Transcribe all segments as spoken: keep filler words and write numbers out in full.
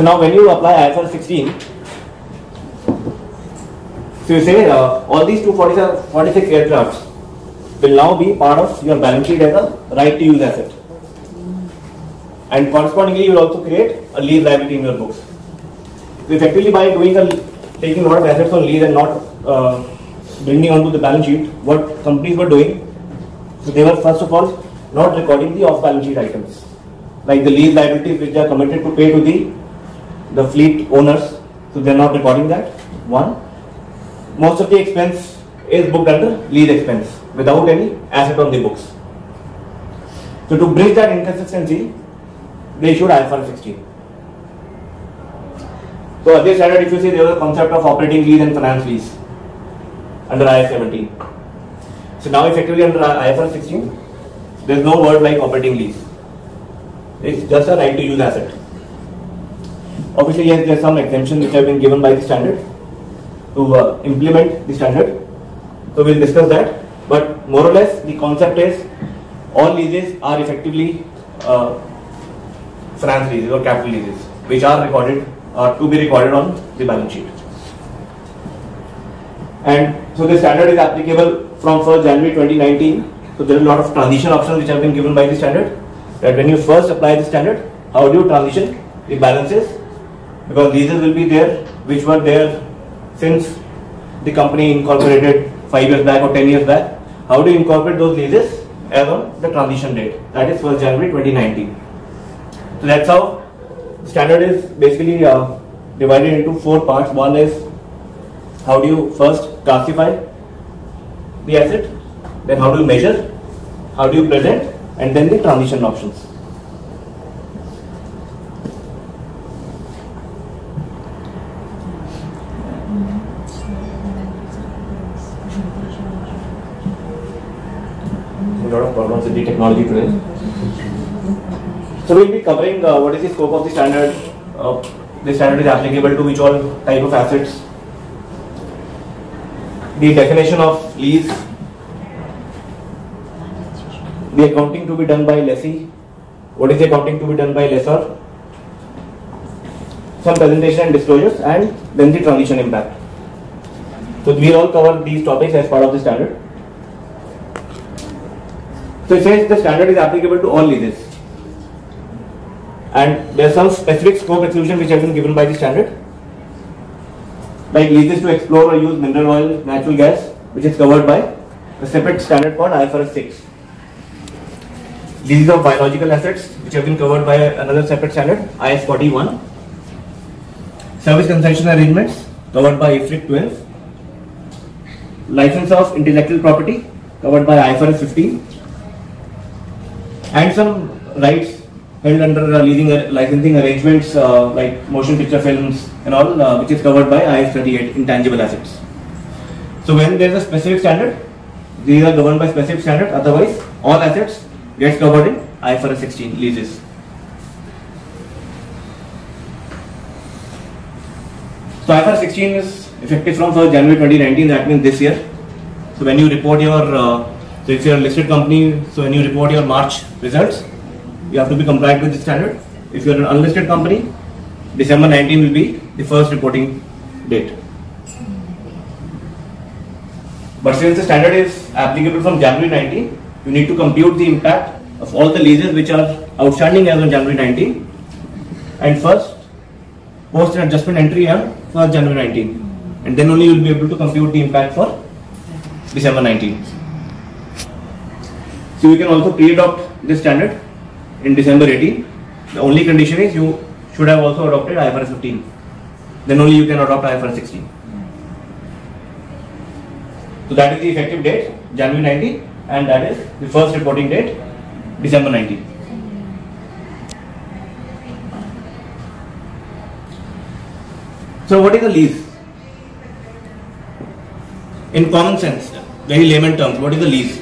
now when you apply I F R S sixteen, so you say uh, all these two forty-six aircrafts will now be part of your balance sheet as a right to use asset, and correspondingly you will also create a lease liability in your books. So effectively, by doing a taking a lot of assets on lease and not uh, bringing onto the balance sheet, what companies were doing, so they were first of all not recording the off balance sheet items, like the lease liabilities which they are committed to pay to the the fleet owners. So they are not recording that. One, most of the expense is booked under lease expense without any asset on the books. So to bridge that inconsistency, they issued I F R S sixteen. So earlier standard, if you see, there was a concept of operating lease and finance lease under I F seventeen. So now effectively under I F R S sixteen, there is no word like operating lease. It's just a right to use asset. Obviously, yes, there are some exemptions which have been given by the standard to uh, implement the standard. So we'll discuss that. But more or less, the concept is all leases are effectively uh, finance leases or capital leases, which are recorded or to be recorded on the balance sheet. And so the standard is applicable from first January twenty nineteen. So there are a lot of transition options which have been given by the standard. That when you first apply the standard, how do you transition the balances? Because leases will be there which were there since the company incorporated five years back or ten years back. How do you incorporate those leases as on the transition date? That is first January twenty nineteen. So that's how the standard is basically uh, divided into four parts. One is how do you first classify the asset, then how do you measure, how do you present, and then the transition options. A lot of problems with the technology today. So we'll be covering uh, what is the scope of the standard. Uh, the standard is applicable to which all type of assets. The definition of lease. The accounting to be done by lessee. What is the accounting to be done by lessor? Some presentation and disclosures, and then the transition impact. So we will all cover these topics as part of the standard. So it says the standard is applicable to all leases, and there are some specific scope exclusion which have been given by the standard, like leases to explore or use mineral oil, natural gas, which is covered by a separate standard called I F R S six. Leases of biological assets, which have been covered by another separate standard, I S forty-one. Service concession arrangements covered by I F R S twelve. License of intellectual property covered by I F R S fifteen. And some rights held under uh, leasing uh, licensing arrangements uh, like motion picture films and all, uh, which is covered by I S thirty-eight, intangible assets. So when there is a specific standard, these are governed by specific standard. Otherwise, all assets gets covered in I F R S sixteen leases. So I F R S sixteen is effective from first January twenty nineteen. That means this year. So when you report your uh, So if you are a listed company, so when you report your March results, you have to be compliant with the standard. If you are an unlisted company, December nineteenth will be the first reporting date. But since the standard is applicable from January nineteenth, you need to compute the impact of all the leases which are outstanding as on January nineteenth, and first post an adjustment entry on first January nineteenth, and then only you will be able to compute the impact for December nineteenth. So you can also pre-adopt this standard in December eighteenth. The only condition is you should have also adopted I F R S fifteen. Then only you can adopt I F R S sixteen. So that is the effective date, January nineteenth, and that is the first reporting date, December nineteenth. So what is a lease? In common sense, very layman terms, what is a lease?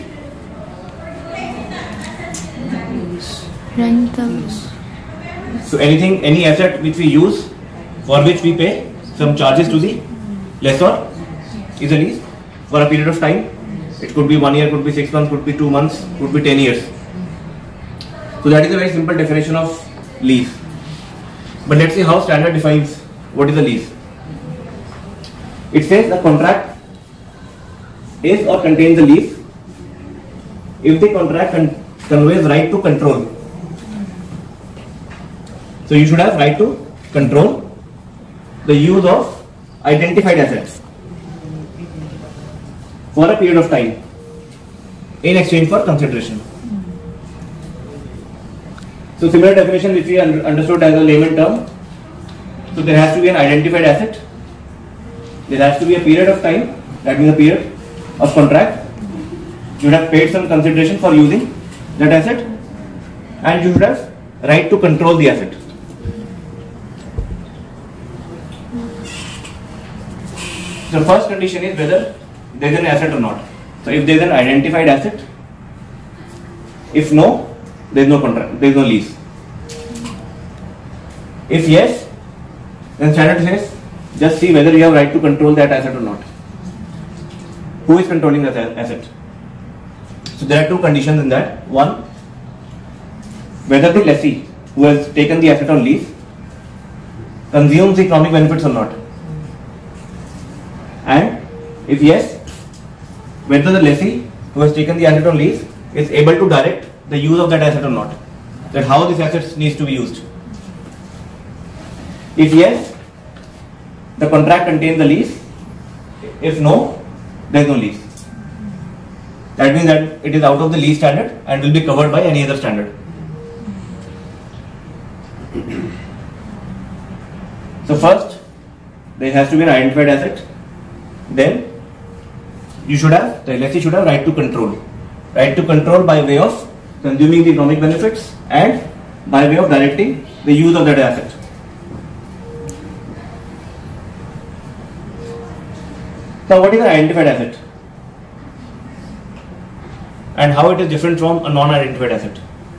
Rentals. So anything, any asset which we use, for which we pay some charges to the lessor, is a lease for a period of time. It could be one year, could be six months, could be two months, could be ten years. So that is a very simple definition of lease. But let's see how standard defines what is a lease. It says a contract is or contains a lease if the contract con conveys right to control. So you should have right to control the use of identified assets for a period of time in exchange for consideration. So similar definition which we un understood as a layman term. So there has to be an identified asset. There has to be a period of time, that means a period of contract. You would have paid some consideration for using that asset, and you should have right to control the asset. The first condition is whether there is an asset or not. So if there is an identified asset, if no, there is no contract, there is no lease. If yes, then standard says just see whether you have right to control that asset or not. Who is controlling that asset? So there are two conditions in that. One, whether the lessee who has taken the asset on lease consumes the economic benefits or not. And if yes, whether the lessee who has taken the asset on lease is able to direct the use of that asset or not. That how this asset needs to be used. If yes, the contract contains the lease. If no, there is no lease. That means that it is out of the lease standard and will be covered by any other standard. So first, there has to be an identified asset. Then you should have, the lessee should have right to control. Right to control by way of consuming the economic benefits and by way of directing the use of that asset. Now what is an identified asset? And how it is different from a non-identified asset?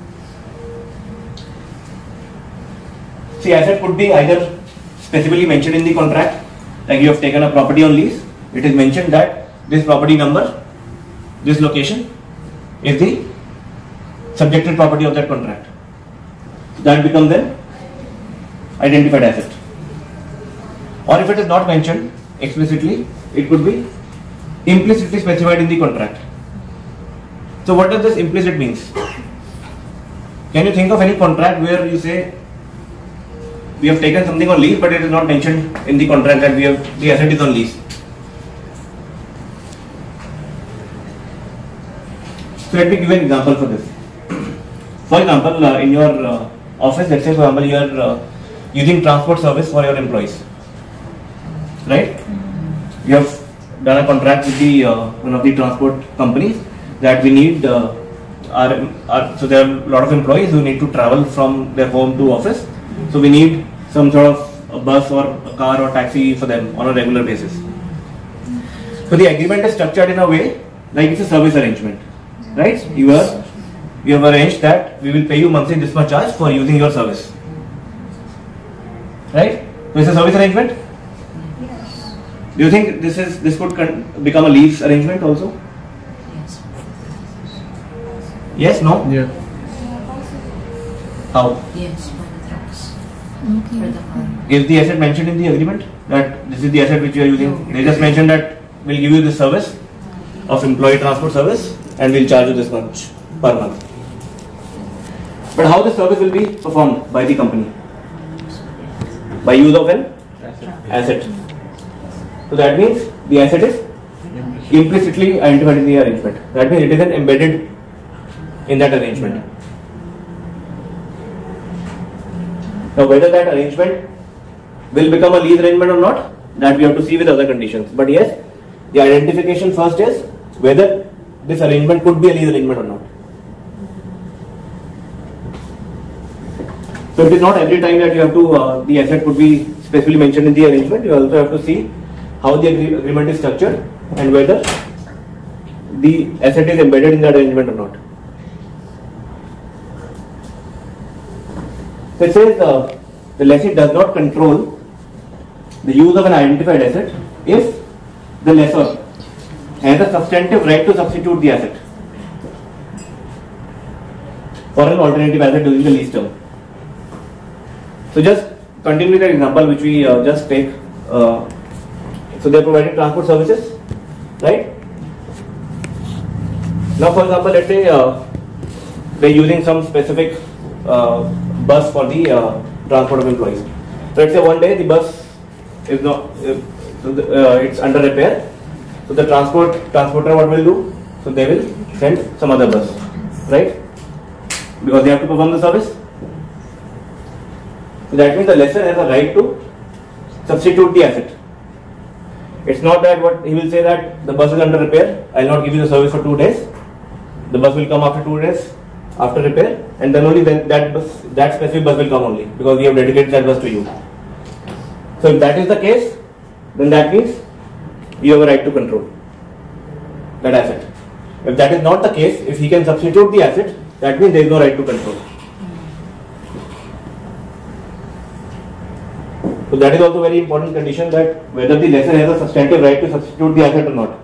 See, asset could be either specifically mentioned in the contract, like you have taken a property on lease, it is mentioned that this property number, this location is the subjected property of that contract. That becomes an identified asset. Or if it is not mentioned explicitly, it could be implicitly specified in the contract. So what does this implicit means? Can you think of any contract where you say we have taken something on lease but it is not mentioned in the contract that we have the asset is on lease? So let me give an example for this. For example, uh, in your uh, office, let's say for example you are uh, using transport service for your employees, right? You have done a contract with the uh, one of the transport companies that we need uh, our, our so there are a lot of employees who need to travel from their home to office, so we need some sort of a bus or a car or taxi for them on a regular basis. So the agreement is structured in a way like it's a service arrangement, right? You are you have arranged that we will pay you monthly this much charge for using your service, right? So it's a service arrangement. Do you think this is this could become a lease arrangement also? Yes. Yes, no? Yeah. How? Yes, for the trucks. Okay. For the car. Is the asset mentioned in the agreement that this is the asset which you are using? No. They just mentioned that we'll give you this service of employee transport service and we'll charge you this much per month. But how the service will be performed by the company? By use of an asset. So that means the asset is implicitly identified in the arrangement. That means it is an embedded in that arrangement. Now whether that arrangement will become a lease arrangement or not, that we have to see with other conditions. But yes, the identification first is whether this arrangement could be a lease arrangement or not. So it is not every time that you have to, uh, the asset could be specifically mentioned in the arrangement. You also have to see how the agreement is structured and whether the asset is embedded in that arrangement or not. So it says uh, the lessee does not control the use of an identified asset if the lessor has a substantive right to substitute the asset for an alternative asset during the lease term. So just continue with the example which we uh, just take. Uh, so they are providing transport services, right? Now, for example, let's say uh, they are using some specific uh, bus for the uh, transport of employees. So let's say one day the bus is not, uh, so the, uh, it's under repair. So the transport transporter what will do? So they will send some other bus, right? Because they have to perform the service. So that means the lessor has a right to substitute the asset. It's not that what he will say that the bus is under repair, I will not give you the service for two days. The bus will come after two days after repair, and then only then that bus, that specific bus will come only because we have dedicated that bus to you. So if that is the case, then that means you have a right to control that asset. If that is not the case, if he can substitute the asset, that means there is no right to control. So that is also a very important condition, that whether the lessor has a substantive right to substitute the asset or not.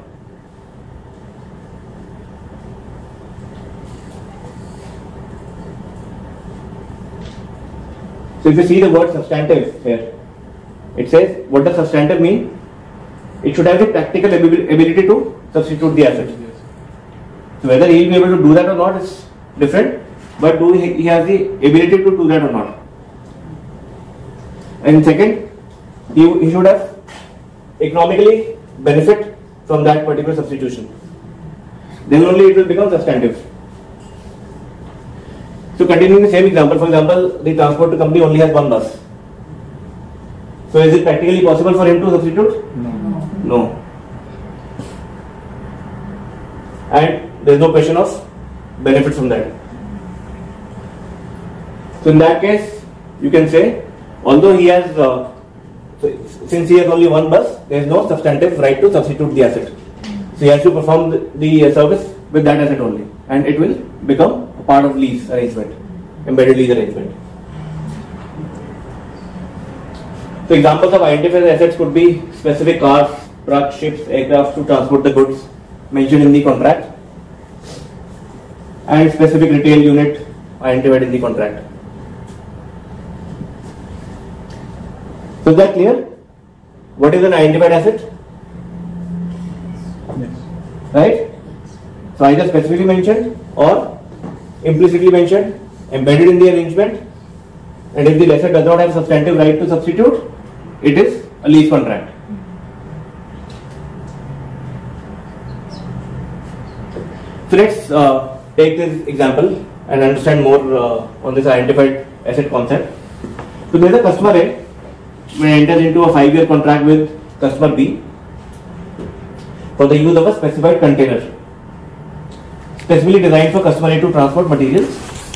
So if you see the word substantive here, it says, what does substantive mean? It should have the practical ability to substitute the asset. So whether he will be able to do that or not is different, but do he, he has the ability to do that or not. And second, he, he should have economically benefit from that particular substitution. Then only it will become substantive. So continuing the same example, for example, the transport company only has one bus. So is it practically possible for him to substitute? No. No. And there is no question of benefit from that. So in that case, you can say, although he has, uh, so since he has only one bus, there is no substantive right to substitute the asset. So he has to perform the, the service with that asset only, and it will become a part of lease arrangement, embedded lease arrangement. So examples of identified assets could be specific cars, trucks, ships, aircraft to transport the goods mentioned in the contract, and specific retail unit identified in the contract. So is that clear? What is an identified asset? Yes. Right? So either specifically mentioned or implicitly mentioned, embedded in the arrangement, and if the lessor does not have substantive right to substitute, it is a lease contract. So let's uh, take this example and understand more uh, on this identified asset concept. So there is a customer A who enters into a five-year contract with customer B for the use of a specified container, specifically designed for customer A to transport materials,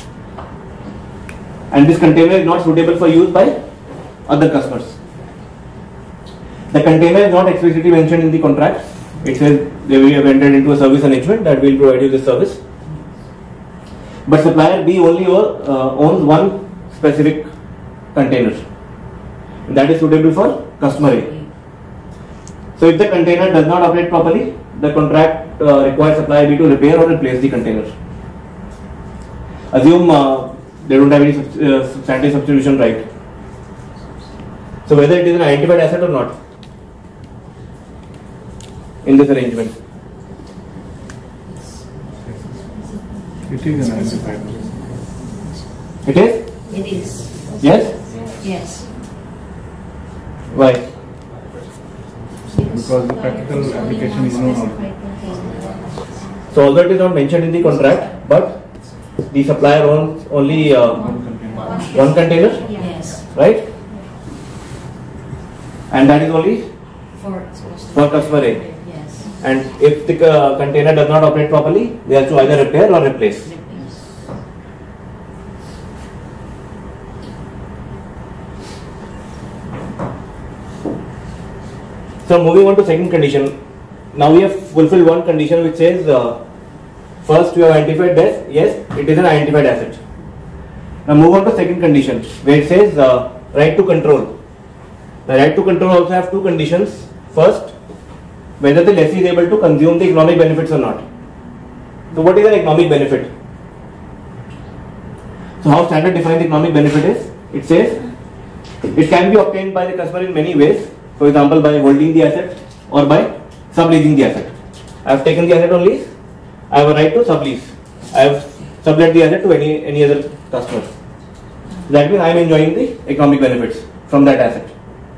and this container is not suitable for use by other customers. The container is not explicitly mentioned in the contract. It says they will have entered into a service arrangement that will provide you this service. But supplier B only uh, owns one specific container that is suitable for customer A. So if the container does not operate properly, the contract uh, requires supplier B to repair or replace the container. Assume uh, they don't have any uh, substantive substitution right. So whether it is an identified asset or not in this arrangement. It is an identified. It is? It is. Yes? Yes. Why? Because the practical application is known. So although it is not mentioned in the contract, but the supplier owns only uh, One container. one container, Yes. right? And that is only For for customer A. Yes. And if the uh, container does not operate properly, they have to either repair or replace. So moving on to second condition. Now we have fulfilled one condition which says uh, first we have identified that yes, it is an identified asset. Now move on to second condition where it says uh, right to control. The right to control also have two conditions. First, whether the lessee is able to consume the economic benefits or not. So what is an economic benefit? So how standard defines economic benefit is? It says It can be obtained by the customer in many ways. For example, by holding the asset or by subleasing the asset. I have taken the asset on lease. I have a right to sublease. I have sublet the asset to any any other customer. That means I am enjoying the economic benefits from that asset.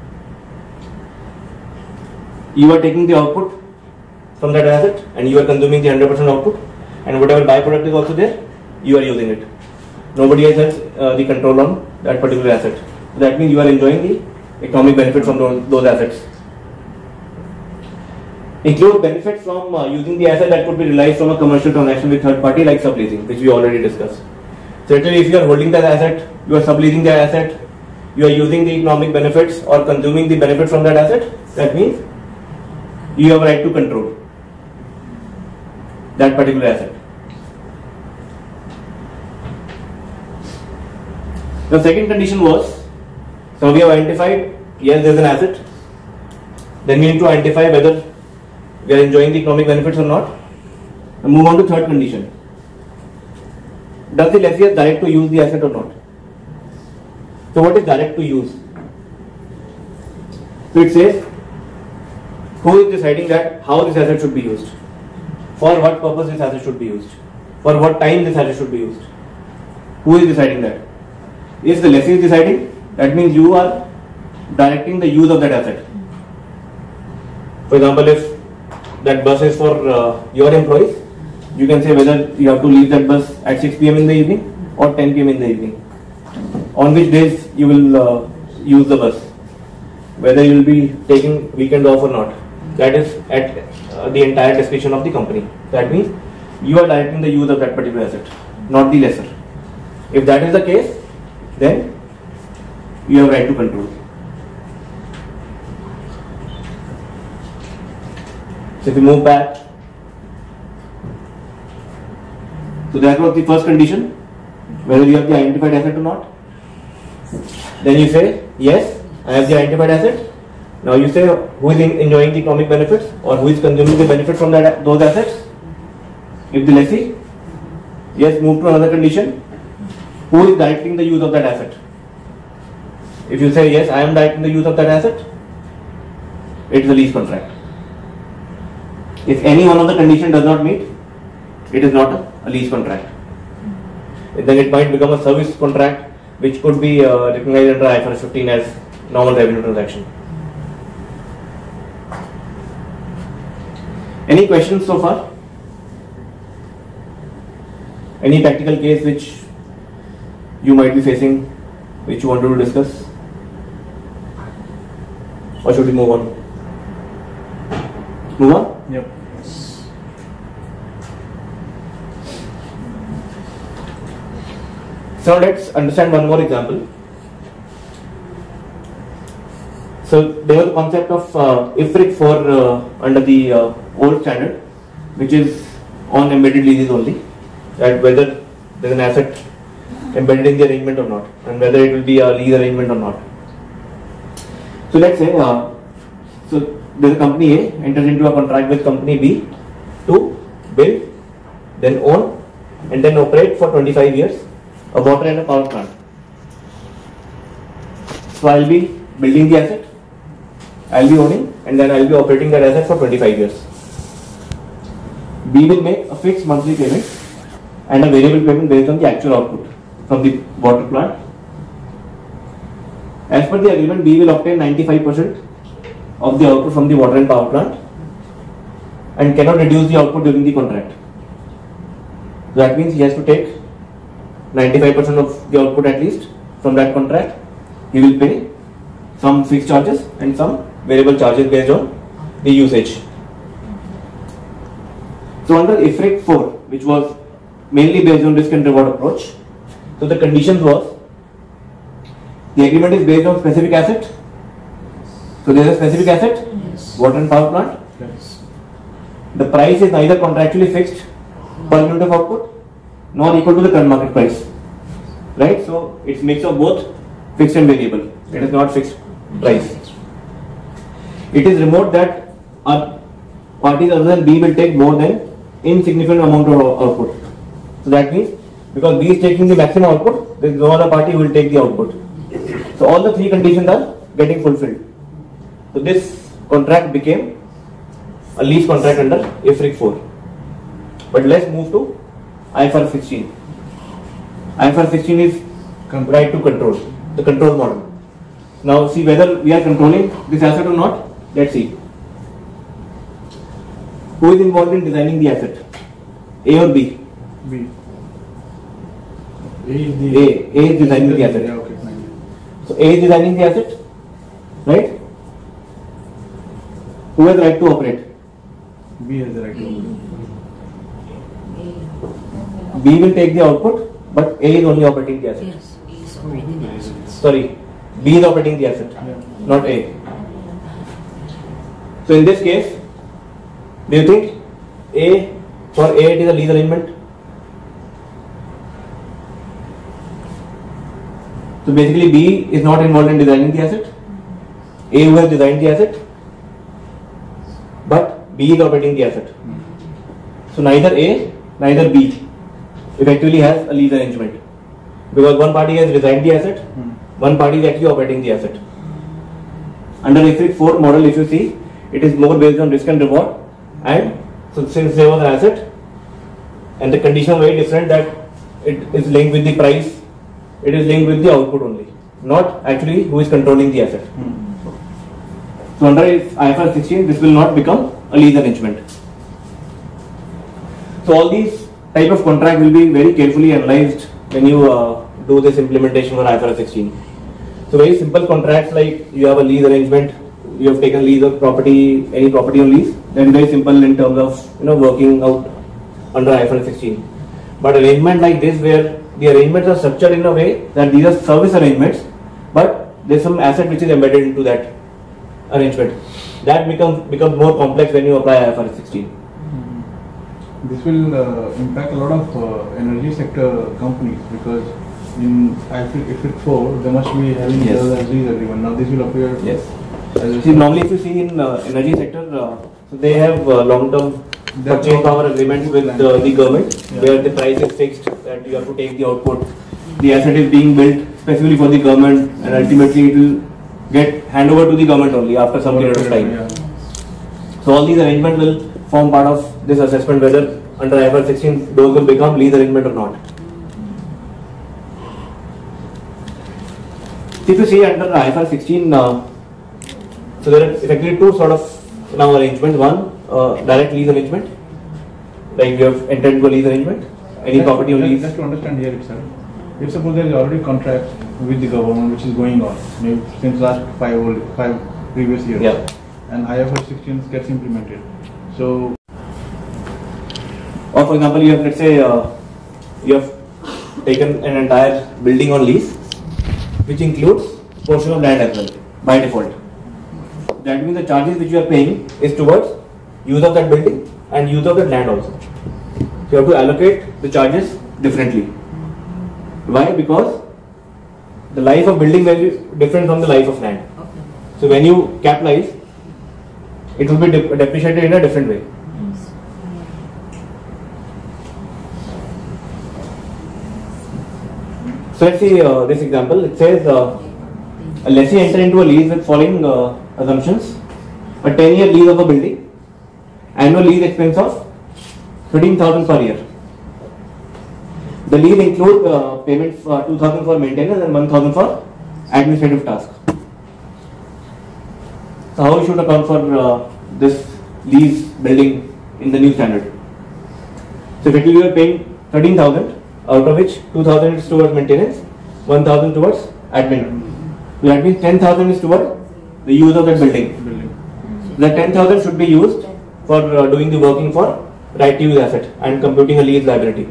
You are taking the output from that asset and you are consuming the one hundred percent output, and whatever byproduct is also there, you are using it. Nobody else has uh, the control on that particular asset. So that means you are enjoying the economic benefit from those, those assets. Include benefits from uh, using the asset that could be realized from a commercial transaction with third party like subleasing, which we already discussed. Certainly, if you are holding that asset, you are subleasing the asset, you are using the economic benefits or consuming the benefit from that asset, that means you have a right to control that particular asset. The second condition was, so we have identified, yes, there is an asset, then we need to identify whether we are enjoying the economic benefits or not, and move on to third condition. Does the lessee have direct to use the asset or not? So what is direct to use? So it says, who is deciding that how this asset should be used? For what purpose this asset should be used? For what time this asset should be used? Who is deciding that? If the lessee is deciding, that means you are directing the use of that asset. For example, if that bus is for uh, your employees, you can say whether you have to leave that bus at six p m in the evening or ten p m in the evening. On which days you will uh, use the bus. Whether you will be taking weekend off or not. That is at uh, the entire discretion of the company. That means you are directing the use of that particular asset, not the lessor. If that is the case, then you have right to control. So if we move back, so that was the first condition, whether you have the identified asset or not. Then you say, yes, I have the identified asset. Now you say who is enjoying the economic benefits or who is consuming the benefit from that those assets. If the lessee, yes, move to another condition. Who is directing the use of that asset? If you say yes, I am directing the use of that asset, it is a lease contract. If any one of the condition does not meet, it is not a, a lease contract. Then it might become a service contract, which could be uh, recognized under I F R S fifteen as normal revenue transaction. Any questions so far? Any practical case which you might be facing, which you wanted to discuss? Or should we move on? Move on? Yep. So now let's understand one more example. So there was a concept of uh, I F R I C for uh, under the uh, old standard, which is on embedded leases only, that whether there is an asset embedded in the arrangement or not, and whether it will be a lease arrangement or not. So let's say, uh, so there is a company A enters into a contract with company B to build, then own, and then operate for twenty-five years a water and a power plant. So I will be building the asset, I will be owning, and then I will be operating that asset for twenty-five years. B will make a fixed monthly payment and a variable payment based on the actual output from the water plant. As per the agreement, B will obtain ninety-five percent of the output from the water and power plant and cannot reduce the output during the contract. So that means he has to take ninety-five percent of the output at least from that contract. He will pay some fixed charges and some variable charges based on the usage. So under I F R I C four, which was mainly based on risk and reward approach, so the conditions was the agreement is based on specific asset. So there is a specific asset, Yes. water and power plant. Yes. The price is neither contractually fixed per unit of output nor equal to the current market price. Right? So it's mix of both fixed and variable. It is not fixed price. It is remote that a parties other than B will take more than insignificant amount of output. So that means because B is taking the maximum output, there is no other party who will take the output. So all the three conditions are getting fulfilled. So this contract became a lease contract under I F R I C four. But let's move to I F R S sixteen. I F R S sixteen is right to control, the control model. Now see whether we are controlling this asset or not. Let's see. Who is involved in designing the asset? A or B? B. A is the A. A is designing the asset. Yeah, okay, fine. So A is designing the asset, right? Who has the right to operate? B has the right to. B will take the output, but A is only operating the asset. Yes, he is operating the assets. Sorry, B is operating the asset, Yeah. not A. So in this case, do you think A, for A it is a lease arrangement? So basically B is not involved in designing the asset. A who has designed the asset, but B is operating the asset. So neither A, neither B effectively has a lease arrangement, because one party has designed the asset, Hmm. one party is actually operating the asset. Under I F R I C four model, if you see, it is more based on risk and reward, and so since there was an asset and the condition was very different, that it is linked with the price, it is linked with the output only, not actually who is controlling the asset. Hmm. So under I F R S sixteen, this will not become a lease arrangement. So all these type of contract will be very carefully analyzed when you uh, do this implementation for I F R S sixteen. So very simple contracts, like you have a lease arrangement, you have taken lease of property, any property on lease, then very simple in terms of you know working out under I F R S sixteen. But arrangement like this, where the arrangements are structured in a way that these are service arrangements, but there's some asset which is embedded into that arrangement, that becomes becomes more complex when you apply I F R S sixteen. This will uh, impact a lot of uh, energy sector companies, because in I F R I C four they must be having Yes. the lease agreement. Now this will appear Yes. as a See, normally if you see in uh, energy sector, uh, so they have uh, long-term That purchase power agreements with uh, the government, Yeah. where the price is fixed, that you have to take the output. The asset is being built specifically for the government, and ultimately it will get handover to the government only after some period of time. Yeah. So all these arrangements will form part of this assessment, whether under I F R S sixteen those will become lease arrangement or not. If you see under I F R S sixteen, uh, so there are effectively two sort of now arrangements. One, uh, direct lease arrangement, like we have entered into a lease arrangement, any Just- property on just- lease. Just to understand here itself, if suppose there is already contract with the government which is going on, maybe since last five old, five previous years, Yeah. and I F R S sixteen gets implemented. So Or for example, you have, let's say, uh, you have taken an entire building on lease, which includes portion of land as well by default. That means the charges which you are paying is towards use of that building and use of that land also. So you have to allocate the charges differently. Why? Because the life of building value is different from the life of land. Okay. So when you capitalize, it will be dep- depreciated in a different way. So let's see uh, this example. It says uh, a lessee enter into a lease with following uh, assumptions: a ten-year lease of a building, annual lease expense of thirteen thousand per year. The lease include uh, payments for two thousand for maintenance and one thousand for administrative tasks. So how you should account for uh, this lease building in the new standard? So effectively you are paying thirteen thousand, out of which two thousand is towards maintenance, one thousand towards admin. So that means ten thousand is towards the use of that building. building. The ten thousand should be used for uh, doing the working for right to use asset and computing a lease liability.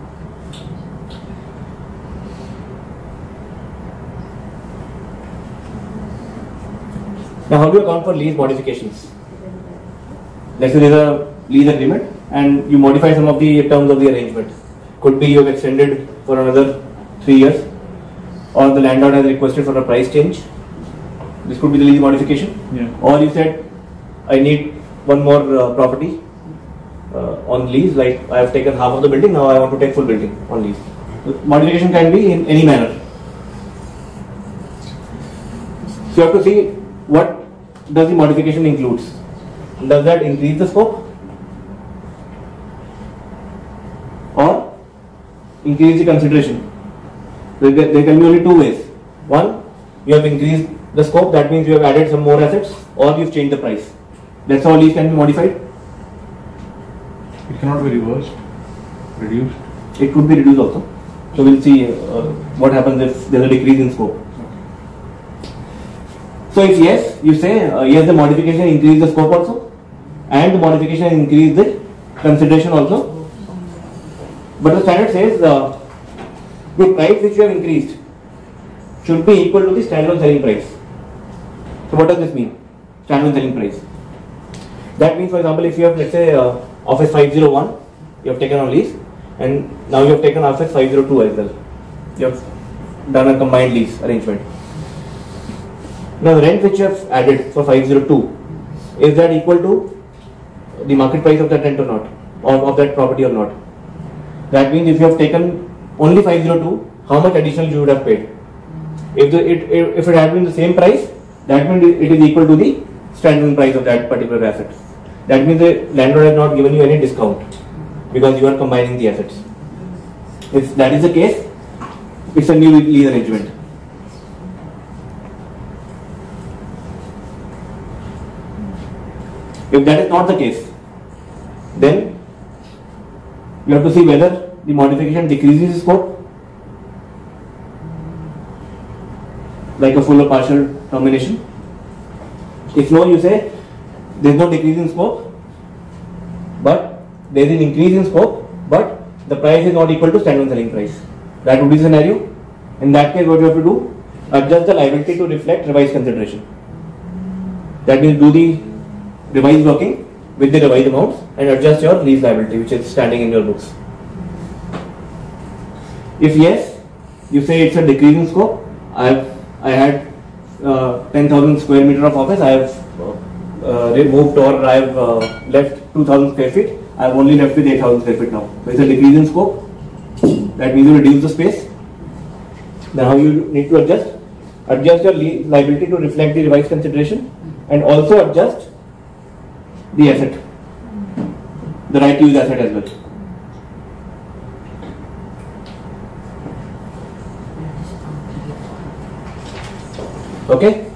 Now how do you account for lease modifications? Let's say there is a lease agreement and you modify some of the terms of the arrangement. Could be you have extended for another three years, or the landlord has requested for a price change. This could be the lease modification. Yeah. Or you said, I need one more uh, property uh, on lease, like I have taken half of the building, now I want to take full building on lease. So modification can be in any manner. So you have to see what does the modification includes. Does that increase the scope or increase the consideration? There, there can be only two ways. One, you have increased the scope, that means you have added some more assets, or you've changed the price. That's how lease can be modified. It cannot be reversed, reduced. It could be reduced also. So we'll see uh, what happens if there's a decrease in scope. So if yes, you say uh, yes, the modification increase the scope also, and the modification increase the consideration also. But the standard says uh, the price which you have increased should be equal to the standalone selling price. So what does this mean? Standalone selling price. That means, for example, if you have, let's say, uh, office five oh one, you have taken on lease, and now you have taken office five oh two as well. You have done a combined lease arrangement. Now the rent which you have added for five oh two, is that equal to the market price of that rent or not, or of that property or not? That means if you have taken only five oh two, how much additional you would have paid? If the, it if it had been the same price, that means it is equal to the standalone price of that particular asset. That means the landlord has not given you any discount because you are combining the assets. If that is the case, it's a new lease arrangement. If that is not the case, then you have to see whether the modification decreases the scope, like a full or partial termination. If no, you say there is no decrease in scope, but there is an increase in scope, but the price is not equal to standalone selling price. That would be the scenario. In that case, what you have to do, adjust the liability to reflect revised consideration. That means do the revised working with the revised amounts and adjust your lease liability which is standing in your books. If yes, you say it's a decrease in scope. I have I had uh, ten thousand square meter of office. I have uh, uh, removed or I have uh, left two thousand square feet. I have only left with eight thousand square feet now. So it's a decrease in scope. That means you reduce the space. Then how you need to adjust? Adjust your liability to reflect the revised consideration and also adjust the asset, the right to use asset as well. Okay?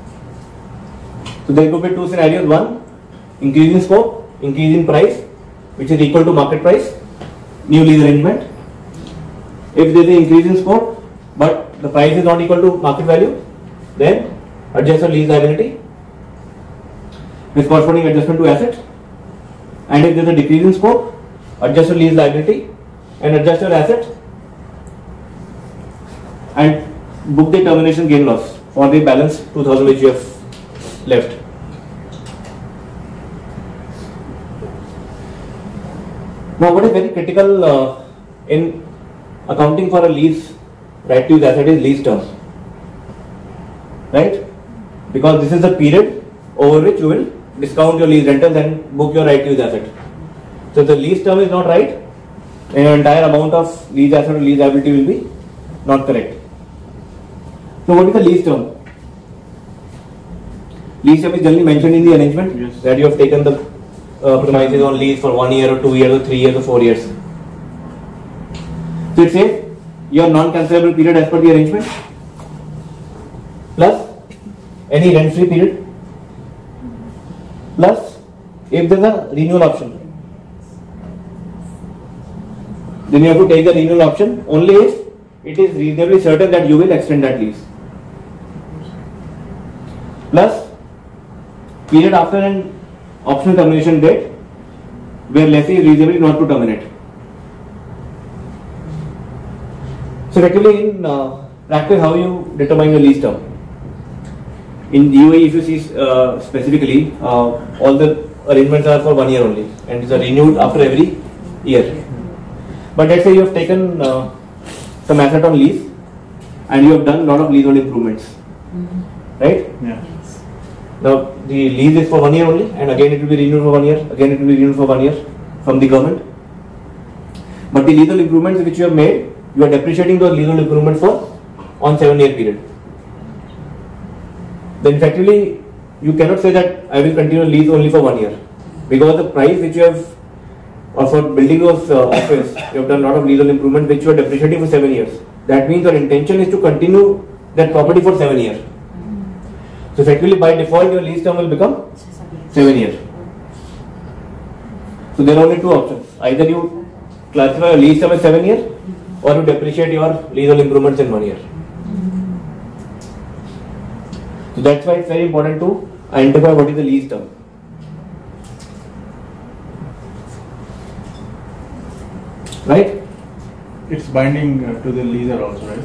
So there could be two scenarios. One, increase in scope, increase in price, which is equal to market price, new lease arrangement. If there is an increase in scope, but the price is not equal to market value, then adjust your lease liability with corresponding adjustment to asset. And if there is a decrease in scope, adjust your lease liability and adjust your asset and book the termination gain loss for the balance two thousand which you have left. Now what is very critical uh, in accounting for a lease right to use asset is lease term, right? Because this is the period over which you will discount your lease rentals and book your right to use asset. So if the lease term is not right, then your entire amount of lease asset or lease liability will be not correct. So what is the lease term? Lease term is generally mentioned in the arrangement. Yes. That you have taken the uh, premises on lease for one year or two years or three years or four years. So it says your non-cancelable period as per the arrangement plus any rent-free period plus if there is a renewal option, then you have to take the renewal option only if it is reasonably certain that you will extend that lease, plus period after an optional termination date where lessee is reasonably not to terminate. So effectively in uh, practice, how you determine the lease term? In U A E, if you see uh, specifically, uh, all the arrangements are for one year only and it's renewed after every year. But let's say you have taken uh, some asset on lease and you have done a lot of leasehold improvements, mm-hmm. right? Yeah. Now the lease is for one year only and again it will be renewed for one year, again it will be renewed for one year from the government. But the leasehold improvements which you have made, you are depreciating those leasehold improvements for on seven year period. then effectively you cannot say that I will continue lease only for one year, because the price which you have, or for building those uh, office, you have done a lot of leasehold improvement which you are depreciating for seven years. That means your intention is to continue that property for seven years. So effectively by default your lease term will become seven years. So there are only two options. Either you classify your lease term as seven years, or you depreciate your leasehold improvements in one year. So that's why it's very important to identify what is the lease term. Right? It's binding uh, to the leaser also, right?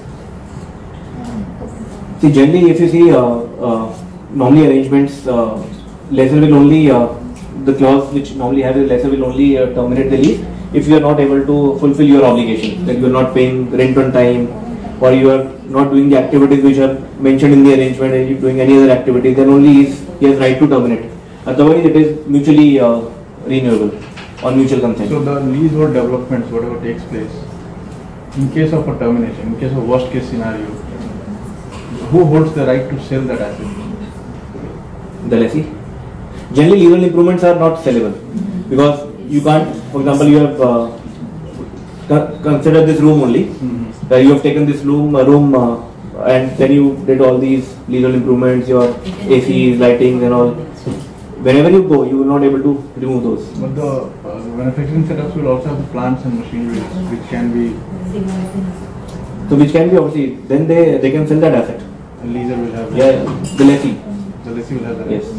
See, generally, if you see uh, uh, normally arrangements, uh, lessor will only uh, the clause which normally has a lessor will only uh, terminate the lease if you are not able to fulfill your obligations, like you are not paying rent on time, or you are not doing the activities which are mentioned in the arrangement, and you are doing any other activity. Then only he, is, he has right to terminate. Otherwise, it is mutually uh, renewable on mutual consent. So the leasehold developments, whatever takes place, in case of a termination, in case of worst case scenario, who holds the right to sell that asset? The lessee. Generally, leasehold improvements are not sellable, because you can't, for example, you have uh, con- considered this room only, mm-hmm. uh, you have taken this room, uh, room uh, and then you did all these leasehold improvements, your A Cs, lightings and all. Whenever you go, you will not able to remove those. But the uh, manufacturing setups will also have the plants and machinery which can be... So which can be obviously, then they, they can sell that asset. The leaser will have... Yeah, the lessee. The lessee will have that. Yes.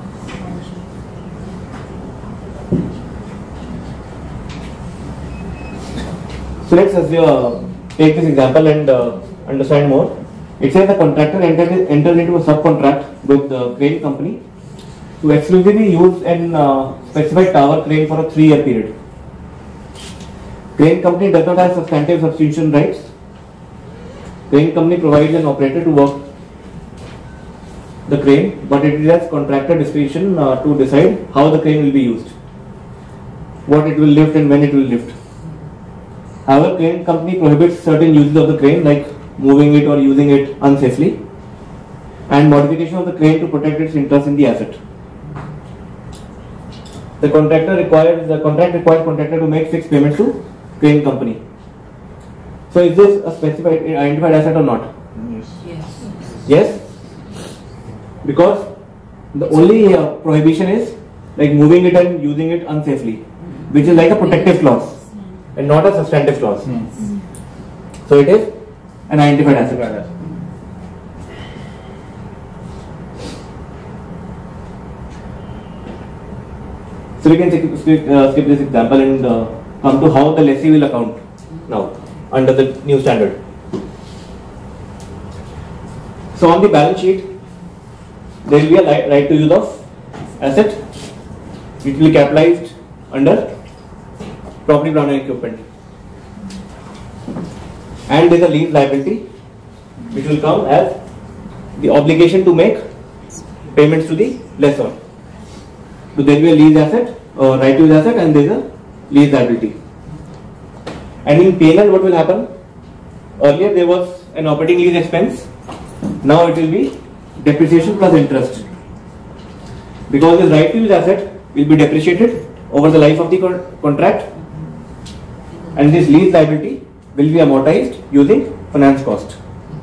So let's uh, take this example and uh, understand more. It says the contractor entered, entered into a subcontract with the crane company to exclusively use an uh, specified tower crane for a three-year period. Crane company does not have substantive substitution rights. Crane company provides an operator to work the crane, but it has contractor discretion uh, to decide how the crane will be used, what it will lift and when it will lift. However, crane company prohibits certain uses of the crane, like moving it or using it unsafely, and modification of the crane to protect its interest in the asset. The contractor requires the contract requires contractor to make fixed payments to crane company. So, is this a specified identified asset or not? Yes. Yes. Yes, because the only uh, prohibition is like moving it and using it unsafely, which is like a protective clause and not a substantive clause. Hmm. So it is an identified asset. So we can skip, skip, uh, skip this example and uh, come to how the lessee will account now under the new standard. So on the balance sheet, there will be a right, right to use of asset. It will be capitalized under property, plant and equipment, and there is a lease liability which will come as the obligation to make payments to the lessor. So there will be a lease asset or right to use asset, and there is a lease liability. And in P and L, what will happen? Earlier there was an operating lease expense. Now it will be depreciation plus interest, because this right to use asset will be depreciated over the life of the con- contract, and this lease liability will be amortized using finance cost.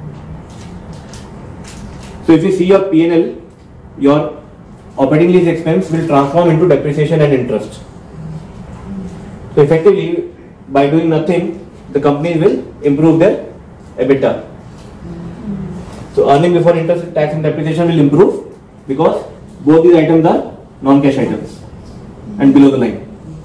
So if you see your P and L, your operating lease expense will transform into depreciation and interest. So effectively, by doing nothing, the companies will improve their EBITDA. So earning before interest, tax and depreciation will improve, because both these items are non-cash items and below the line.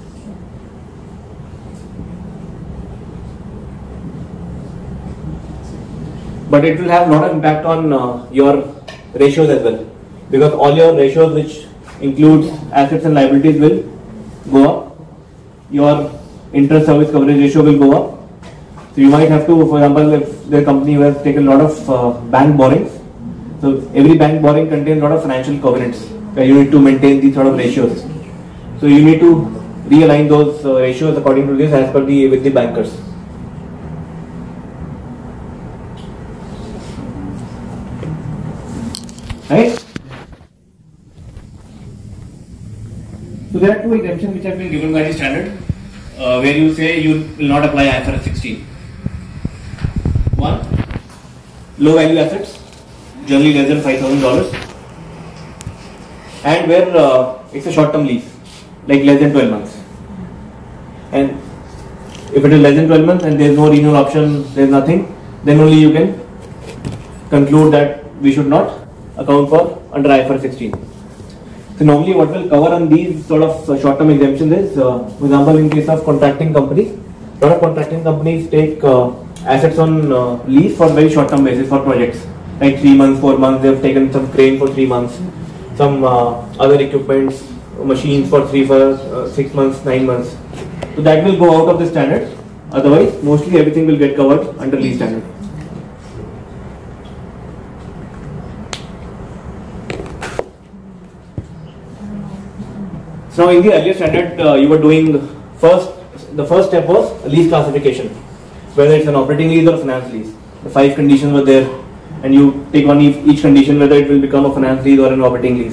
But it will have a lot of impact on uh, your ratios as well, because all your ratios which include assets and liabilities will go up. Your interest service coverage ratio will go up. So you might have to, for example, if the company has taken a lot of uh, bank borrowings, so every bank borrowing contains a lot of financial covenants. Okay, you need to maintain these sort of ratios. So you need to realign those uh, ratios according to this as per the with the bankers. Right? So there are two exemptions which have been given by the standard, uh, where you say you will not apply I F R S sixteen. One, low value assets, generally less than five thousand dollars, and where uh, it's a short term lease, like less than twelve months. And if it is less than twelve months and there is no renewal option, there is nothing, then only you can conclude that we should not account for under I F R S sixteen. So normally what will cover on these sort of uh, short term exemptions is, uh, for example, in case of contracting companies, a lot of contracting companies take uh, assets on uh, lease for very short term basis for projects, like three months, four months. They have taken some crane for three months, some uh, other equipments, machines for three, for uh, six months, nine months. So that will go out of the standard. Otherwise, mostly everything will get covered under lease standard. So now in the earlier standard, uh, you were doing first, the first step was lease classification, whether it's an operating lease or a finance lease. The five conditions were there, and you take on each, each condition whether it will become a finance lease or an operating lease.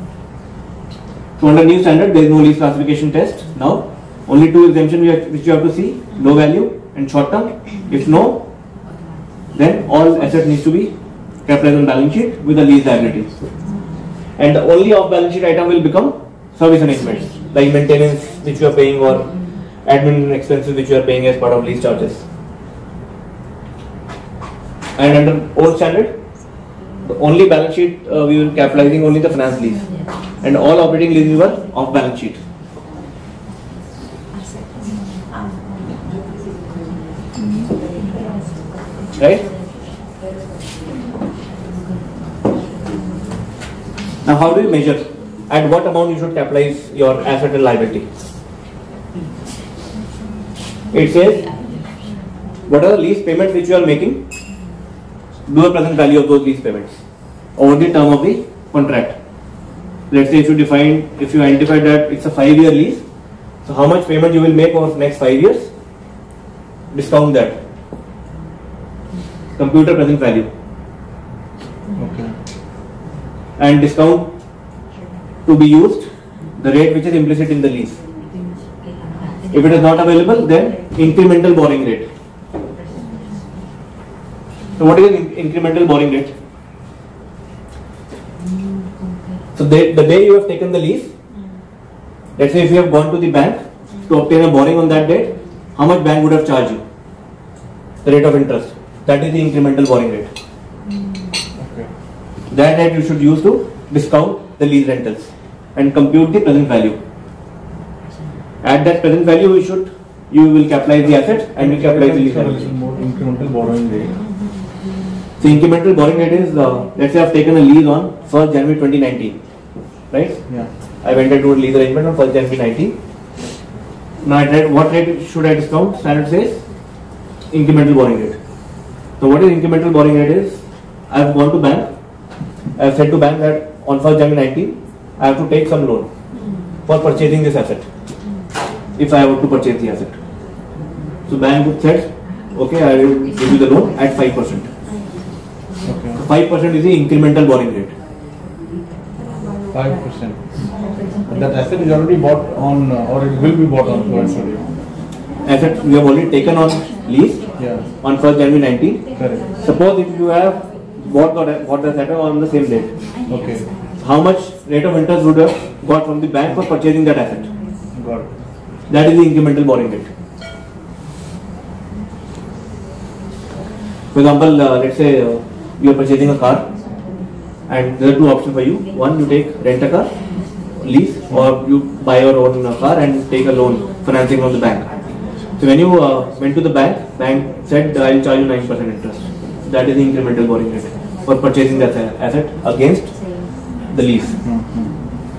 So under new standard, there is no lease classification test. Now only two exemptions which you have to see: low value and short term. If no, then all assets needs to be capitalized on balance sheet with a lease liability. And the only off balance sheet item will become service arrangements, like maintenance which you are paying or admin expenses which you are paying as part of lease charges. And under old standard, the only balance sheet uh, we were capitalizing only the finance lease, and all operating leases were off balance sheet. Right? Now how do you measure? At what amount you should capitalize your asset and liability? It says, what are the lease payments which you are making? Do the present value of those lease payments over the term of the contract. Let's say if you define, if you identify that it's a five year lease, so how much payment you will make over the next five years? Discount that. Computer present value. Okay. And discount to be used the rate which is implicit in the lease. If it is not available, then incremental borrowing rate. So what is an incremental borrowing rate? So they, the day you have taken the lease, let's say if you have gone to the bank to obtain a borrowing on that date, how much bank would have charged you? The rate of interest. That is the incremental borrowing rate. Okay. That rate you should use to discount the lease rentals and compute the present value. At that present value, you should you will capitalize the asset and will capitalize the lease liability. More incremental borrowing rate. So incremental borrowing rate is, uh, let's say I've taken a lease on first January twenty nineteen, right? Yeah. I went into a lease arrangement on first January nineteen. Now at rate, what rate should I discount? Standard says incremental borrowing rate. So what is incremental borrowing rate is, I have gone to bank, I have said to bank that on first January nineteen, I have to take some loan for purchasing this asset, if I were to purchase the asset. So bank said, okay, I will give you the loan at five percent. Okay. five percent is the incremental borrowing rate. five percent. That asset is already bought on, uh, or it will be bought on first. Asset we have already taken on lease Yeah. on first January nineteen. Correct. Suppose if you have bought the, bought the asset on the same date, Okay. how much rate of interest would you have got from the bank for purchasing that asset? Got it. That is the incremental borrowing rate. For example, uh, let's say uh, you are purchasing a car, and there are two options for you. One, you take rent a car, lease, or you buy your own uh, car and take a loan financing from the bank. So when you uh, went to the bank, bank said I will charge you nine percent interest. That is the incremental borrowing rate for purchasing that asset against the lease. Mm-hmm.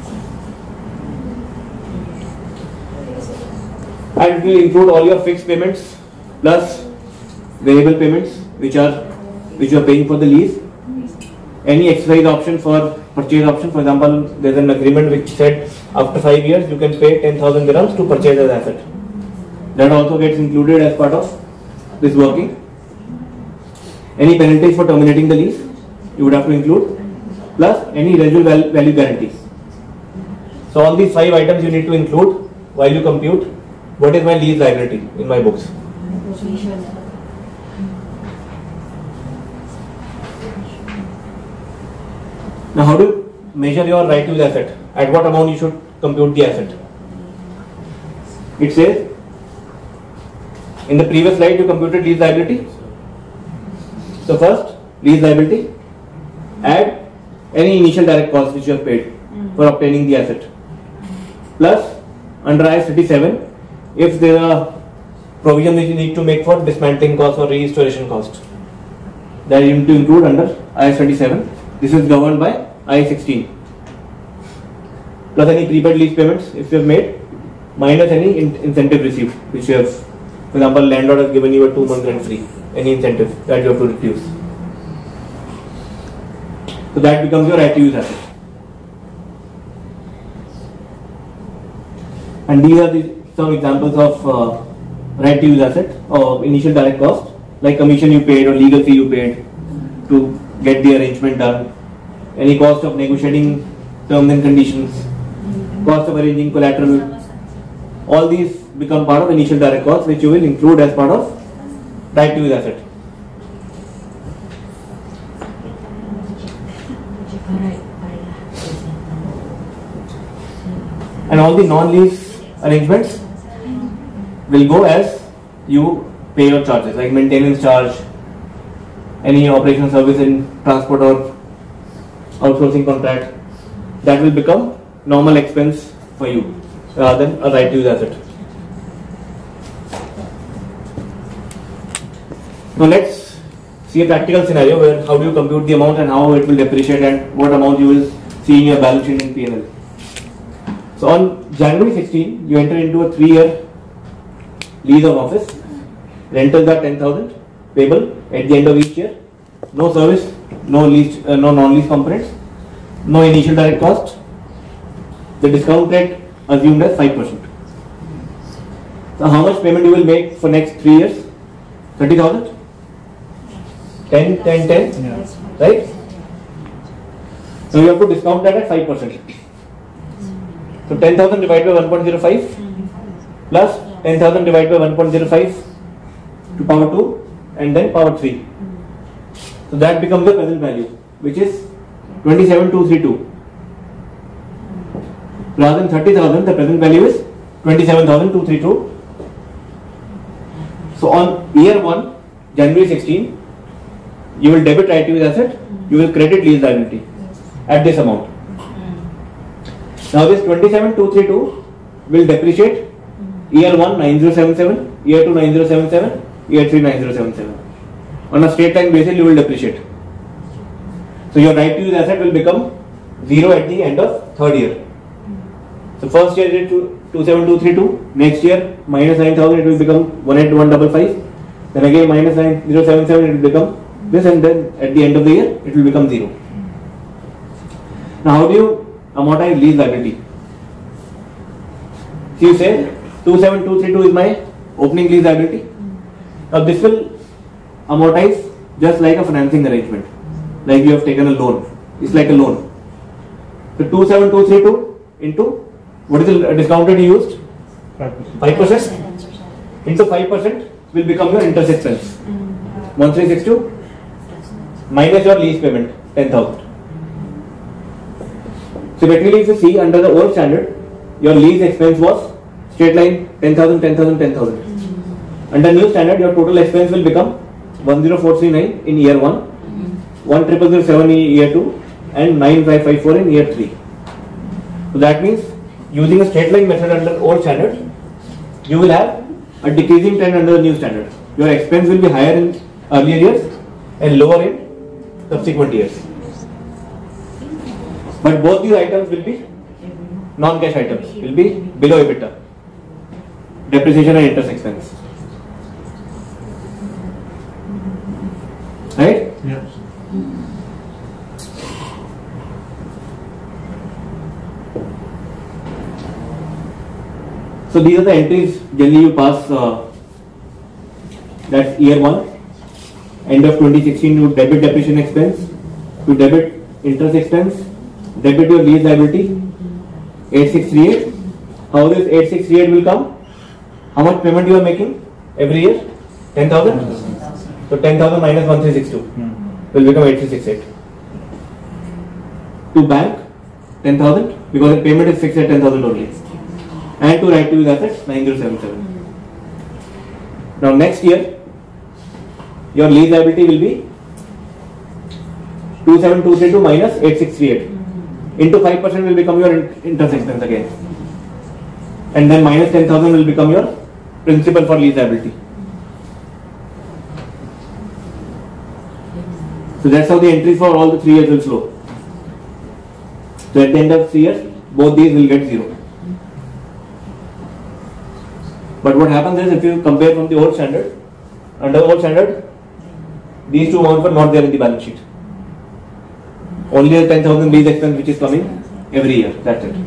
And it will include all your fixed payments plus variable payments which are which you are paying for the lease. Any exercise option for purchase option, for example, there is an agreement which said after five years you can pay ten thousand dirhams to purchase an asset. That also gets included as part of this working. Any penalties for terminating the lease you would have to include, plus any residual value guarantee. So So all these five items you need to include while you compute what is my lease liability in my books. Now how do you measure your right to use asset? At what amount you should compute the asset? It says in the previous slide you computed lease liability. So first lease liability, add any initial direct cost which you have paid for obtaining the asset, plus under I A S thirty-seven if there are provision which you need to make for dismantling cost or restoration cost, that you need to include under I A S thirty-seven. This is governed by I A S sixteen, plus any prepaid lease payments if you have made, minus any in incentive received which you have. For example, landlord has given you a two month rent free, any incentive that you have to reduce. So that becomes your right to use asset. And these are the, some examples of uh, right to use asset or initial direct cost, like commission you paid or legal fee you paid to get the arrangement done, any cost of negotiating terms and conditions, cost of arranging collateral. All these become part of initial direct cost which you will include as part of right to use asset. And all the non-lease arrangements will go as you pay your charges, like maintenance charge, any operational service in transport or outsourcing contract, that will become normal expense for you rather than a right to use asset. Now let's see a practical scenario where how do you compute the amount and how it will depreciate and what amount you will see in your balance sheet and P and L. So on January sixteenth, you enter into a three-year lease of office. Rentals are ten thousand, payable at the end of each year. No service, no lease, uh, no non-lease components, no initial direct cost. The discount rate assumed as five percent. So how much payment you will make for next three years? thirty thousand? ten, ten, ten, Yeah. right? So you have to discount that at five percent. So ten thousand divided by one point zero five plus ten thousand divided by one point zero five to power two and then power three. So that becomes the present value, which is twenty-seven thousand two hundred thirty-two. Rather than thirty thousand, the present value is twenty-seven thousand two hundred thirty-two. So on year one, January sixteenth, you will debit right to use asset, you will credit lease liability at this amount. Now this twenty-seven thousand two hundred thirty-two will depreciate year one nine thousand seventy-seven, year two nine thousand seventy-seven, year three nine thousand seventy-seven. On a straight line basis you will depreciate. So your right to use asset will become zero at the end of third year. So first year it is twenty-seven thousand two hundred thirty-two, next year minus nine thousand it will become one eight one five five, then again minus nine thousand seventy-seven it will become this, and then at the end of the year it will become zero. Now how do you amortize lease liability? So you say twenty-seven thousand two hundred thirty-two is my opening lease liability. Now this will amortize just like a financing arrangement, like you have taken a loan. It's like a loan. So twenty-seven thousand two hundred thirty-two into what is the discount rate you used? five percent. Into five percent will become your interest expense. one thousand three hundred sixty-two minus your lease payment ten thousand. So basically if you see under the old standard, your lease expense was straight line ten thousand, ten thousand, ten thousand. Under new standard, your total expense will become one zero four three nine in year one, one zero zero zero seven in year two, and nine five five four in year three. So that means using a straight line method under old standard, you will have a decreasing trend under the new standard. Your expense will be higher in earlier years and lower in subsequent years. But both these items will be non-cash items, will be below EBITDA, depreciation and interest expense. Right? Yes. So these are the entries generally you pass. Uh, that's year one. End of twenty sixteen, you debit depreciation expense, you debit interest expense, debit your lease liability, eight six three eight. How this eight six three eight will come? How much payment you are making every year? ten thousand? So ten thousand minus one three six two will become eight three six eight. To bank, ten thousand because the payment is fixed at ten thousand only. And to right to use assets, nine zero seven seven. Now next year, your lease liability will be two seven two three two minus eight six three eight. Into five percent will become your interest expense again. And then minus ten thousand will become your principal for lease liability. So that's how the entries for all the three years will flow. So at the end of three years, both these will get zero. But what happens is if you compare from the old standard, under old standard, these two amounts were not there in the balance sheet. Only a ten thousand lease expense which is coming every year. That's it.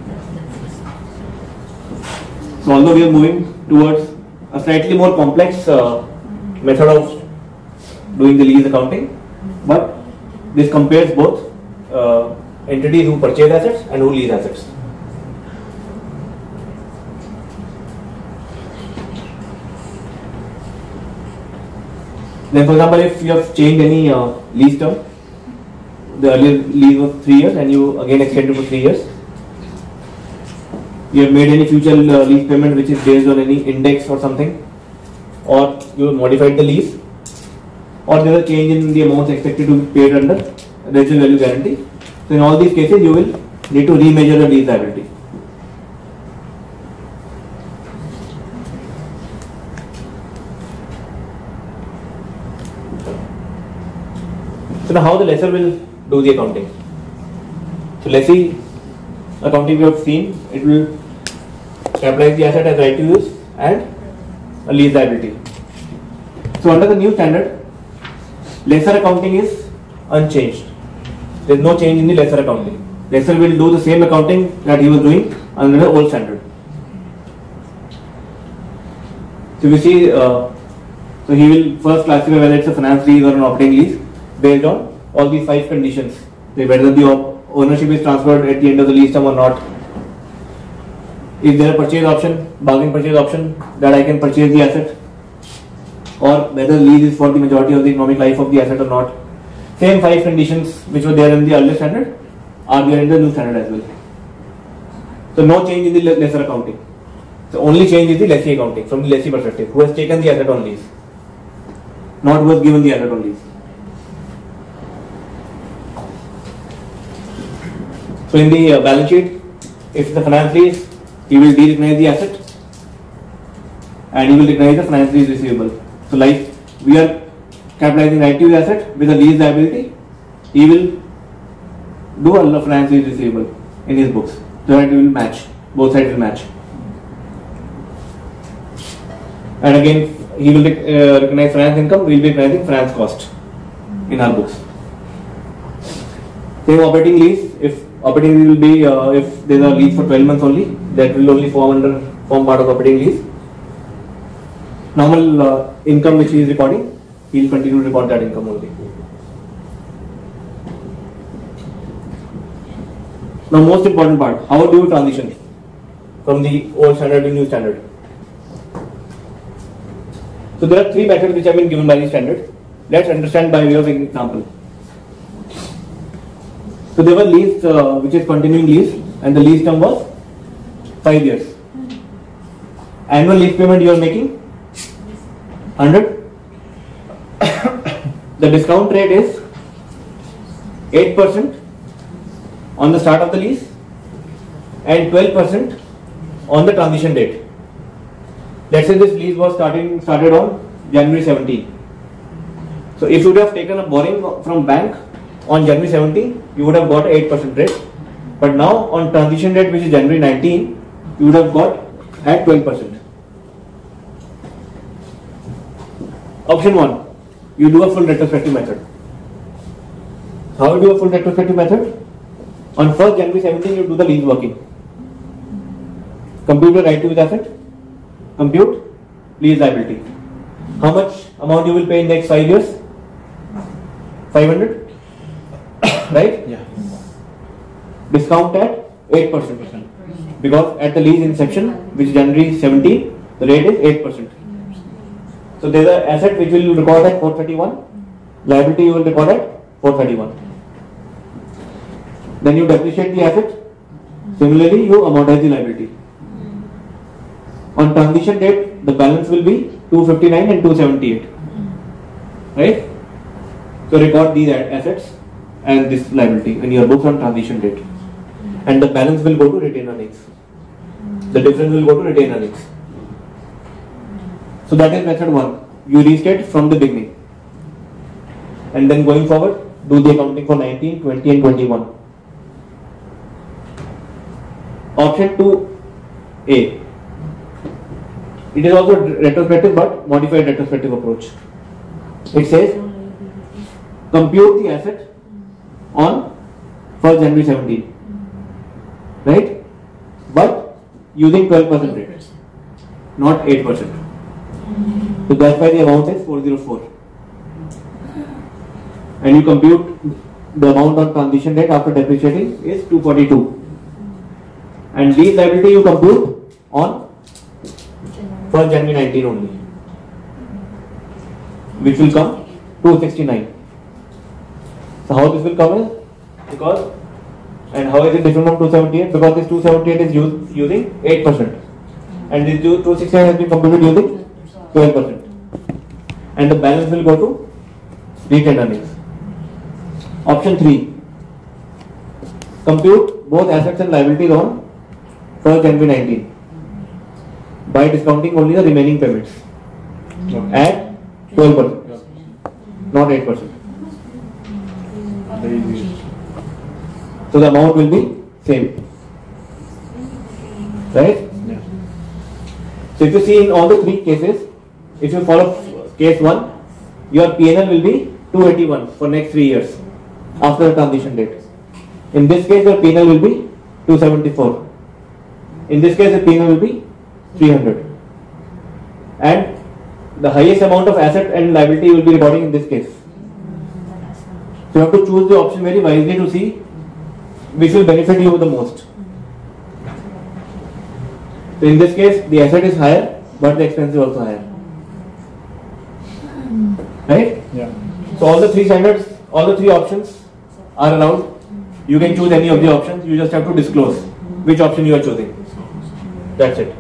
So although we are moving towards a slightly more complex uh, method of doing the lease accounting, but this compares both uh, entities who purchase assets and who lease assets. Then for example, if you have changed any uh, lease term, the earlier lease was three years and you again extended for three years. You have made any future uh, lease payment which is based on any index or something, or you modified the lease, or there is a change in the amounts expected to be paid under residual value guarantee. So in all these cases, you will need to remeasure the lease liability. So now how the lessor will do the accounting? So lessee accounting we have seen, it will capitalize the asset as right to use and a lease liability. So under the new standard, lessor accounting is unchanged. There is no change in the lessor accounting. Lessor will do the same accounting that he was doing under the old standard. So we see, uh, so he will first classify whether it's a finance lease or an operating lease based on all these five conditions. So whether the ownership is transferred at the end of the lease term or not. Is there a purchase option, bargain purchase option that I can purchase the asset, or whether the lease is for the majority of the economic life of the asset or not. Same five conditions which were there in the earlier standard are there in the new standard as well. So no change in the lessor accounting. The only change is the lessee accounting from the lessee perspective, who has taken the asset on lease, not who has given the asset on lease. So in the uh, balance sheet, if it's a finance lease, he will de-recognize the asset and he will recognize the finance lease receivable. So like we are capitalizing right to use asset with a lease liability, he will do a finance lease receivable in his books so that it will match, both sides will match. And again, he will uh, recognize finance income, we will be recognizing finance cost in our books. Same operating lease, if operating lease will be, uh, if there is a lease for twelve months only, that will only form under, form part of operating lease. Normal uh, income which he is recording, he will continue to record that income only. Now most important part, how do you transition from the old standard to new standard? So there are three methods which have been given by the standard. Let's understand by way of an example. So there was lease uh, which is continuing lease and the lease term was five years. Annual lease payment you are making one hundred. The discount rate is eight percent on the start of the lease and twelve percent on the transition date. Let's say this lease was starting started on January seventeenth. So if you would have taken a borrowing from bank on January seventeenth, you would have got eight percent rate. But now on transition date, which is January nineteenth, you would have got at twelve percent. Option one, you do a full retrospective method. How do you do a full retrospective method? On first January seventeenth, you do the lease working. Compute the right to use asset, compute lease liability. How much amount you will pay in next five years? five hundred? Right? Yeah. Discount at eight percent. because at the lease inception, which is January seventeenth, the rate is eight percent. So there is an asset which will record at four thirty-one, liability you will record at four thirty-one. Then you depreciate the asset. Similarly, you amortize the liability. On transition date, the balance will be two fifty-nine and two seventy-eight. Right? So record these assets and this liability in your books on transition date. And the balance will go to retained earnings. The difference will go to retained earnings. So that is method one. You restate from the beginning. And then going forward, do the accounting for nineteen, twenty and twenty-one. Option two A. It is also retrospective but modified retrospective approach. It says compute the asset on first January seventeenth. Right? But using twelve percent rate, not eight percent. So that's why the amount is four hundred four. And you compute the amount on transition date after depreciating is two forty-two. And lease liability you compute on first January nineteen only, which will come two sixty-nine. So how this will come is, because, and how is it different from two seventy-eight? Because this two seventy-eight is use, using eight percent and this two sixty-nine has been computed using twelve percent, and the balance will go to retained earnings. Option three, compute both assets and liabilities on first January nineteen by discounting only the remaining payments Okay. at twelve percent, not eight percent. Very easy. So the amount will be same, right? Yeah. So if you see in all the three cases, if you follow case one, your P and L will be two eighty-one for next three years after the transition date. In this case, your P and L will be two seventy-four. In this case, the P and L will be three hundred. And the highest amount of asset and liability you will be recording in this case. So you have to choose the option very wisely to see which will benefit you the most. So in this case, the asset is higher, but the expense is also higher. Right? Yeah. So all the three standards, all the three options are allowed. You can choose any of the options. You just have to disclose which option you are choosing. That's it.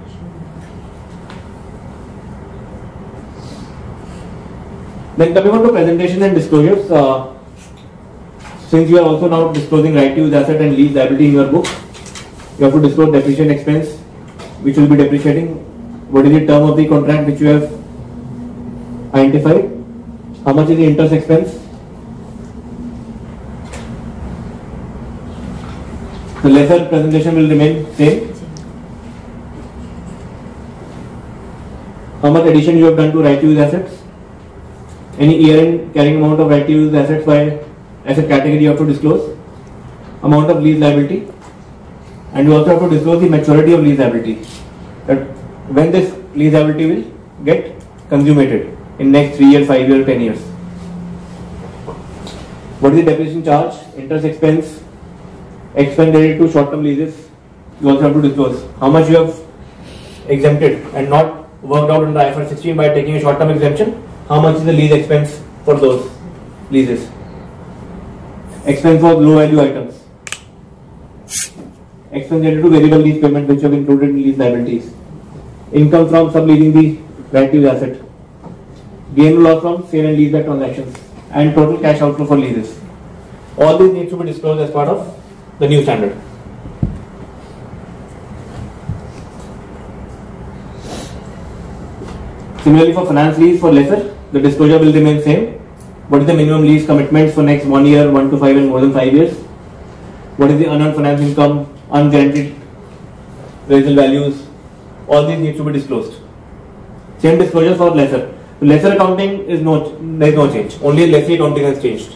Then coming on to presentation and disclosures, uh, since you are also now disclosing right to use asset and lease liability in your book, you have to disclose depreciation expense, which will be depreciating. What is the term of the contract which you have identified? How much is the interest expense? The lesser presentation will remain same. How much addition you have done to right to use assets? Any year-end carrying amount of right to use assets by asset category you have to disclose. Amount of lease liability, and you also have to disclose the maturity of lease liability. That when this lease liability will get consummated in next three years, five years, ten years. What is the depreciation charge, interest expense, expense related to short-term leases? You also have to disclose how much you have exempted and not worked out in the I F R S sixteen by taking a short-term exemption. How much is the lease expense for those leases? Expense for low value items. Expense related to variable lease payment which have included in lease liabilities. Income from subleasing the right to use asset. Gain or loss from sale and leaseback transactions. And total cash outflow for leases. All these need to be disclosed as part of the new standard. Similarly for finance lease for lesser, the disclosure will remain same. What is the minimum lease commitments for next one year, one to five and more than five years? What is the unearned finance income, unguaranteed residual values? All these need to be disclosed. Same disclosure for lesser. So lesser accounting is no, there is no change. Only lessee accounting has changed.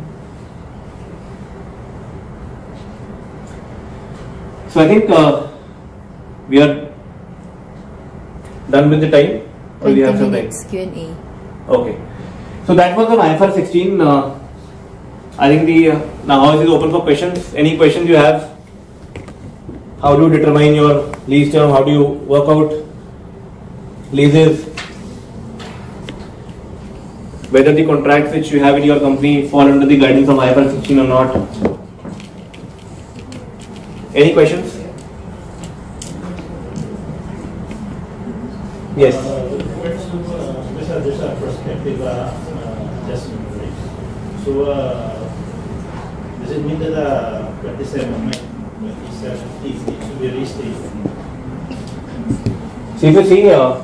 So I think uh, we are done with the time. Or we have some time? Q and A. Okay. So that was on I F R S sixteen. Uh, I think the uh, now house is open for questions. Any questions you have? How do you determine your lease term? How do you work out leases? Whether the contracts which you have in your company fall under the guidance of I F R S sixteen or not. Any questions? Yes. Uh, these are these are prospective uh, uh, adjustment rates. So uh, does it mean that uh, twenty-seven, twenty-seven is to be restated? So if you see, uh,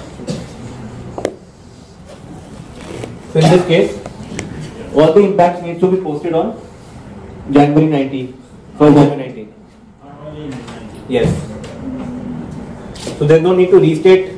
so in this case, all the impacts need to be posted on January nineteenth, first January nineteenth. Only in ninety. Yes. So there's no need to restate